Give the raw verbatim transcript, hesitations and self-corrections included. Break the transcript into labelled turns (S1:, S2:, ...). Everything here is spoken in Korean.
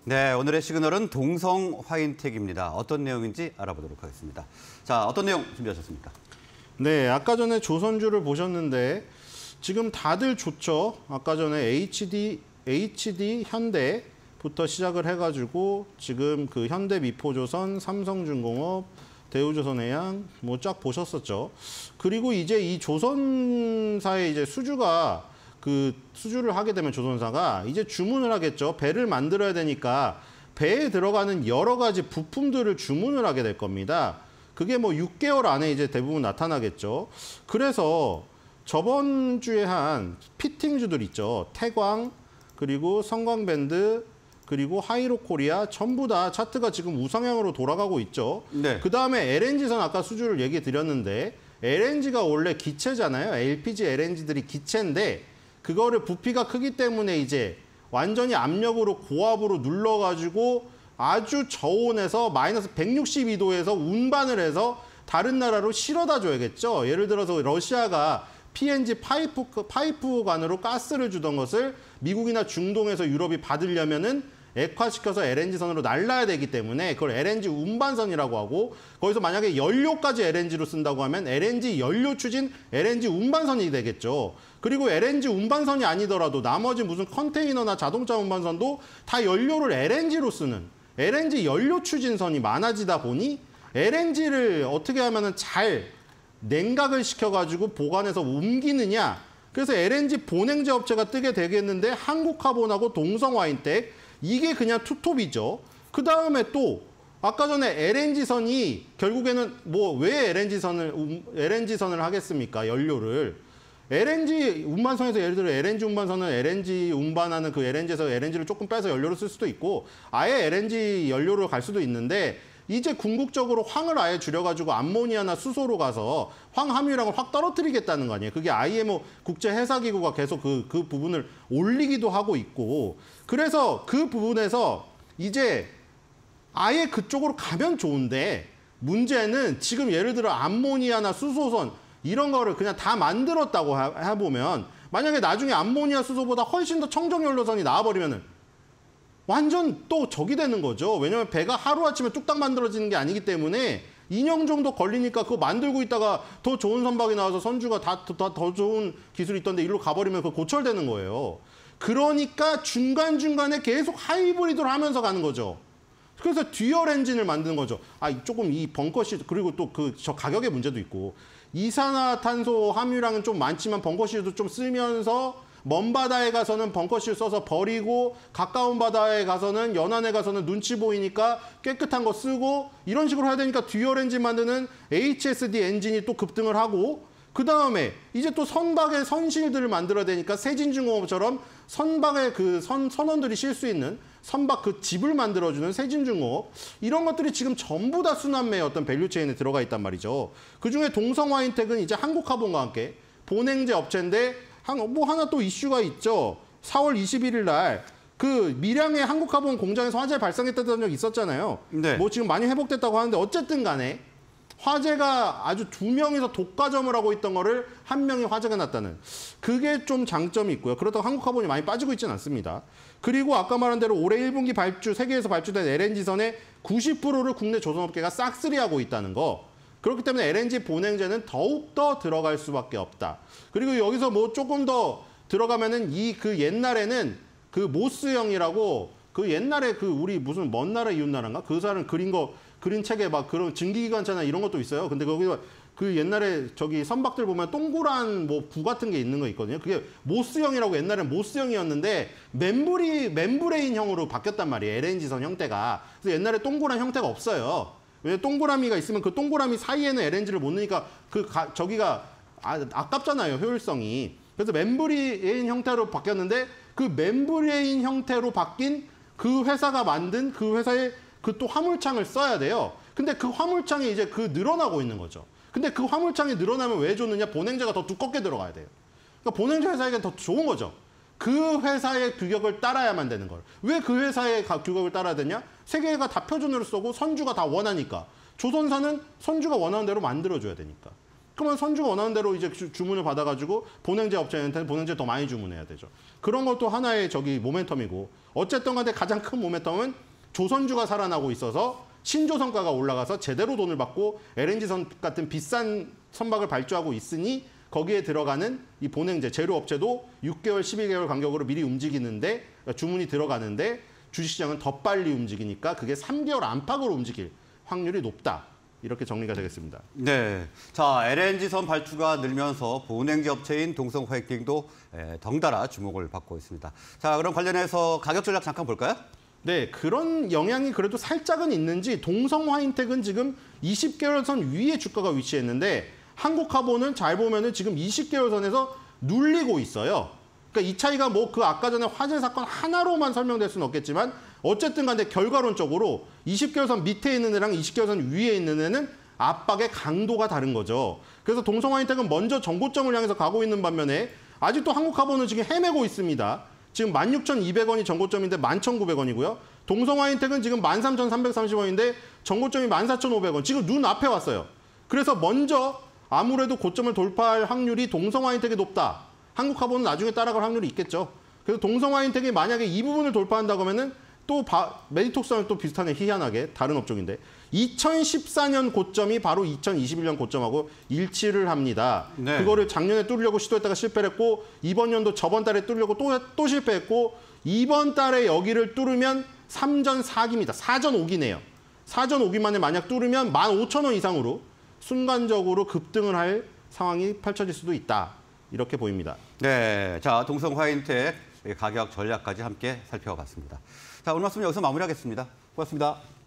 S1: 네, 오늘의 시그널은 동성 화인택입니다. 어떤 내용인지 알아보도록 하겠습니다. 자, 어떤 내용 준비하셨습니까?
S2: 네, 아까 전에 조선주를 보셨는데 지금 다들 좋죠. 아까 전에 에이치디, 에이치디 현대부터 시작을 해가지고 지금 그 현대미포조선, 삼성중공업, 대우조선해양 뭐 쫙 보셨었죠. 그리고 이제 이 조선사의 이제 수주가 그 수주를 하게 되면 조선사가 이제 주문을 하겠죠. 배를 만들어야 되니까 배에 들어가는 여러 가지 부품들을 주문을 하게 될 겁니다. 그게 뭐 육 개월 안에 이제 대부분 나타나겠죠. 그래서 저번 주에 한 피팅주들 있죠. 태광, 그리고 성광밴드, 그리고 하이로코리아 전부 다 차트가 지금 우상향으로 돌아가고 있죠.
S1: 네.
S2: 그다음에 엘엔지선 아까 수주를 얘기 드렸는데 엘엔지가 원래 기체잖아요. 엘피지, 엘엔지들이 기체인데 그거를 부피가 크기 때문에 이제 완전히 압력으로 고압으로 눌러가지고 아주 저온에서 마이너스 백육십이 도에서 운반을 해서 다른 나라로 실어다 줘야겠죠. 예를 들어서 러시아가 피엔지 파이프, 파이프관으로 가스를 주던 것을 미국이나 중동에서 유럽이 받으려면은 액화시켜서 엘엔지선으로 날라야 되기 때문에 그걸 엘엔지 운반선이라고 하고, 거기서 만약에 연료까지 엘엔지로 쓴다고 하면 엘엔지 연료 추진 엘엔지 운반선이 되겠죠. 그리고 엘엔지 운반선이 아니더라도 나머지 무슨 컨테이너나 자동차 운반선도 다 연료를 엘엔지로 쓰는 엘엔지 연료 추진선이 많아지다 보니 엘엔지를 어떻게 하면은 잘 냉각을 시켜가지고 보관해서 옮기느냐. 그래서 엘엔지 본행제 업체가 뜨게 되겠는데 한국화본하고 동성화인텍, 이게 그냥 투톱이죠. 그 다음에 또 아까 전에 엘엔지선이 결국에는 뭐 왜 엘엔지선을 엘엔지선을 하겠습니까? 연료를 엘엔지 운반선에서 예를 들어 엘엔지 운반선은 엘엔지 운반하는 그 엘엔지에서 엘엔지를 조금 빼서 연료를 쓸 수도 있고 아예 엘엔지 연료로 갈 수도 있는데, 이제 궁극적으로 황을 아예 줄여가지고 암모니아나 수소로 가서 황 함유량을 확 떨어뜨리겠다는 거 아니에요. 그게 아이엠오 국제해사기구가 계속 그, 그 부분을 올리기도 하고 있고, 그래서 그 부분에서 이제 아예 그쪽으로 가면 좋은데 문제는 지금 예를 들어 암모니아나 수소선 이런 거를 그냥 다 만들었다고 해보면 만약에 나중에 암모니아 수소보다 훨씬 더 청정연료선이 나와버리면은 완전 또 적이 되는 거죠. 왜냐하면 배가 하루아침에 뚝딱 만들어지는 게 아니기 때문에 이 년 정도 걸리니까 그거 만들고 있다가 더 좋은 선박이 나와서 선주가 다 더 더 좋은 기술이 있던데 이리로 가버리면 그거 고철되는 거예요. 그러니까 중간중간에 계속 하이브리드를 하면서 가는 거죠. 그래서 듀얼 엔진을 만드는 거죠. 아, 조금 이 벙커시, 그리고 또 그 저 가격의 문제도 있고, 이산화탄소 함유량은 좀 많지만 벙커시도 좀 쓰면서 먼 바다에 가서는 벙커실 써서 버리고 가까운 바다에 가서는 연안에 가서는 눈치 보이니까 깨끗한 거 쓰고 이런 식으로 해야 되니까 듀얼 엔진 만드는 에이치에스디 엔진이 또 급등을 하고, 그 다음에 이제 또 선박의 선실들을 만들어야 되니까 세진중공업처럼 선박의 그 선, 선원들이 쉴 수 있는 선박 그 집을 만들어주는 세진중공업, 이런 것들이 지금 전부 다 순환매의 어떤 밸류체인에 들어가 있단 말이죠. 그중에 동성화인텍은 이제 한국화본과 함께 본행제 업체인데 한, 뭐 하나 또 이슈가 있죠. 사월 이십일일 날 그 밀양의 한국화본 공장에서 화재 발생했다는 적이 있었잖아요.
S1: 네.
S2: 뭐 지금 많이 회복됐다고 하는데 어쨌든 간에 화재가 아주 두 명이서 독과점을 하고 있던 거를 한 명이 화재가 났다는, 그게 좀 장점이 있고요. 그렇다고 한국화본이 많이 빠지고 있지는 않습니다. 그리고 아까 말한 대로 올해 일 분기 발주, 세계에서 발주된 엘엔지선의 구십 퍼센트를 국내 조선업계가 싹쓸이하고 있다는 거. 그렇기 때문에 엘엔지 본행제는 더욱더 들어갈 수밖에 없다. 그리고 여기서 뭐 조금 더 들어가면은 이 그 옛날에는 그 모스형이라고 그 옛날에 그 우리 무슨 먼 나라 이웃 나라인가? 그 사람 그린 거, 그린 책에 막 그런 증기기관차나 이런 것도 있어요. 근데 거기서 그 옛날에 저기 선박들 보면 동그란 뭐 구 같은 게 있는 거 있거든요. 그게 모스형이라고, 옛날엔 모스형이었는데 멤브리, 멤브레인형으로 바뀌었단 말이에요. 엘엔지선 형태가. 그래서 옛날에 동그란 형태가 없어요. 왜 동그라미가 있으면 그 동그라미 사이에는 엘엔지를 못 넣으니까 그 가, 저기가 아, 아깝잖아요, 효율성이. 그래서 멤브레인 형태로 바뀌었는데 그 멤브레인 형태로 바뀐 그 회사가 만든 그 회사의 그 또 화물창을 써야 돼요. 근데 그 화물창이 이제 그 늘어나고 있는 거죠. 근데 그 화물창이 늘어나면 왜 좋느냐? 본행제가 더 두껍게 들어가야 돼요. 그러니까 본행제 회사에게 더 좋은 거죠. 그 회사의 규격을 따라야만 되는 걸. 왜 그 회사의 규격을 따라야 되냐? 세계가 다 표준으로 쓰고 선주가 다 원하니까. 조선사는 선주가 원하는 대로 만들어줘야 되니까. 그러면 선주가 원하는 대로 이제 주, 주문을 받아가지고 본행제 업체한테는 본행제 더 많이 주문해야 되죠. 그런 것도 하나의 저기 모멘텀이고 어쨌든 간에 가장 큰 모멘텀은 조선주가 살아나고 있어서 신조선가가 올라가서 제대로 돈을 받고 엘엔지선 같은 비싼 선박을 발주하고 있으니 거기에 들어가는 이 본행제 제료업체도 육 개월, 십일 개월 간격으로 미리 움직이는데 주문이 들어가는데 주식시장은 더 빨리 움직이니까 그게 삼 개월 안팎으로 움직일 확률이 높다. 이렇게 정리가 되겠습니다.
S1: 네, 자 엘엔지선 발주가 늘면서 본행제 업체인 동성 화이팅도 덩달아 주목을 받고 있습니다. 자, 그럼 관련해서 가격 전략 잠깐 볼까요?
S2: 네, 그런 영향이 그래도 살짝은 있는지 동성 화인텍은 지금 이십 개월선 위에 주가가 위치했는데 한국화보는 잘 보면은 지금 이십 개월선에서 눌리고 있어요. 그러니까 이 차이가 뭐 그 아까 전에 화재 사건 하나로만 설명될 수는 없겠지만 어쨌든 간에 결과론적으로 이십 개월선 밑에 있는 애랑 이십 개월선 위에 있는 애는 압박의 강도가 다른 거죠. 그래서 동성 화인텍은 먼저 전고점을 향해서 가고 있는 반면에 아직도 한국화보는 지금 헤매고 있습니다. 지금 만 육천이백 원이 전고점인데 만 천구백 원이고요. 동성 화인텍은 지금 만 삼천삼백삼십 원인데 전고점이 만 사천오백 원. 지금 눈앞에 왔어요. 그래서 먼저 아무래도 고점을 돌파할 확률이 동성 화인텍이 높다. 한국화보는 나중에 따라갈 확률이 있겠죠. 그래서 동성 화인텍이 만약에 이 부분을 돌파한다고 하면은 또 바, 메디톡스랑 또 비슷하네, 희한하게 다른 업종인데 이천십사 년 고점이 바로 이천이십일 년 고점하고 일치를 합니다.
S1: 네.
S2: 그거를 작년에 뚫으려고 시도했다가 실패를 했고 이번 연도 저번 달에 뚫으려고 또, 또 실패했고 이번 달에 여기를 뚫으면 삼전 사기입니다. 사전 오기네요. 사전 오기 만에 만약 뚫으면 만 오천 원 이상으로 순간적으로 급등을 할 상황이 펼쳐질 수도 있다. 이렇게 보입니다.
S1: 네, 자 동성 화인텍 가격 전략까지 함께 살펴봤습니다. 자, 오늘 말씀 여기서 마무리하겠습니다. 고맙습니다.